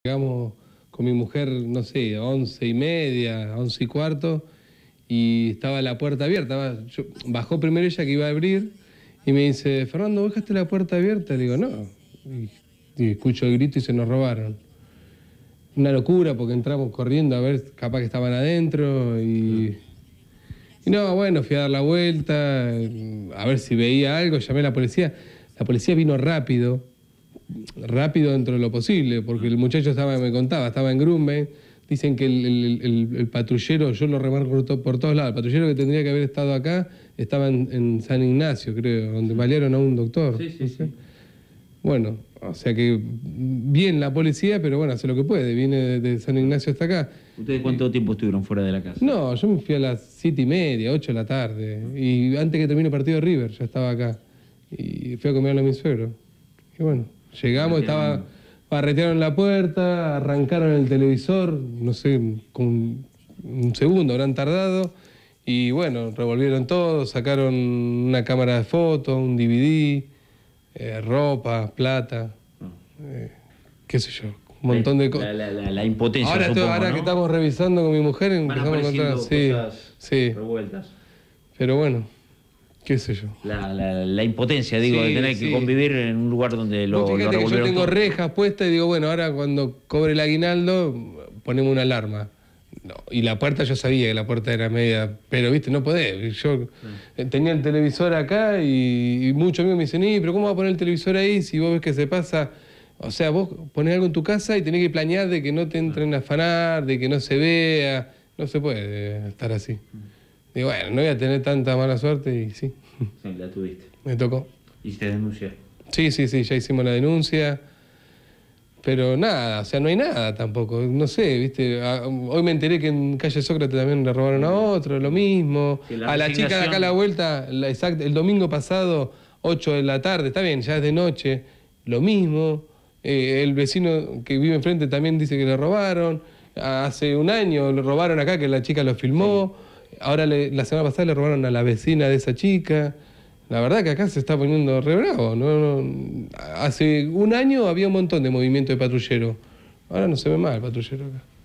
Llegamos con mi mujer, no sé, 11:30, 11:15, y estaba la puerta abierta. Bajó primero ella que iba a abrir y me dice, Fernando, ¿vos dejaste la puerta abierta? Le digo, no. Y escucho el grito y se nos robaron. Una locura porque entramos corriendo a ver, capaz que estaban adentro y no, bueno, fui a dar la vuelta, a ver si veía algo, llamé a la policía. La policía vino rápido dentro de lo posible, porque el muchacho me contaba, estaba en Grumben. Dicen que el patrullero, yo lo remarco por todos lados, el patrullero que tendría que haber estado acá estaba en San Ignacio, creo, donde balearon a un doctor. Sí. Bueno, o sea que bien la policía, pero bueno, hace lo que puede, viene de San Ignacio hasta acá. ¿Ustedes cuánto tiempo estuvieron fuera de la casa? No, yo me fui a las 7:30, 8 de la tarde, y antes que termine el partido de River ya estaba acá, y fui a comerle a mi suegro. Y bueno, llegamos, barretearon la puerta, arrancaron el televisor, no sé, con un segundo habrán tardado, y bueno, revolvieron todo, sacaron una cámara de fotos, un DVD, ropa, plata, qué sé yo, un montón de cosas. La impotencia, Ahora ¿no? que estamos revisando con mi mujer, empezamos a encontrar cosas revueltas. Pero bueno, qué sé yo. La impotencia, digo, de tener que convivir en un lugar donde lo revolvieron que yo tengo todo. rejas puestas y digo, bueno, ahora cuando cobre el aguinaldo ponemos una alarma. No, y la puerta, yo sabía que la puerta era media, pero viste, no podés. Yo tenía el televisor acá y muchos amigos me dicen, pero ¿cómo va a poner el televisor ahí si vos ves que se pasa? O sea, vos ponés algo en tu casa y tenés que planear de que no te entren a afanar, de que no se vea. No se puede estar así. Digo, bueno, no voy a tener tanta mala suerte y sí. Sí, la tuviste. Me tocó. ¿Hiciste denuncia? Sí, ya hicimos la denuncia. Pero nada, o sea, no hay nada tampoco. No sé, viste. Hoy me enteré que en calle Sócrates también le robaron a otro, lo mismo. Sí, a la chica de acá a la vuelta, el domingo pasado, 8 de la tarde, está bien, ya es de noche, lo mismo. El vecino que vive enfrente también dice que le robaron. Hace un año le robaron acá, que la chica lo filmó. Ahora la semana pasada le robaron a la vecina de esa chica. La verdad que acá se está poniendo re bravo. Hace un año había un montón de movimiento de patrullero. Ahora no se ve más el patrullero acá.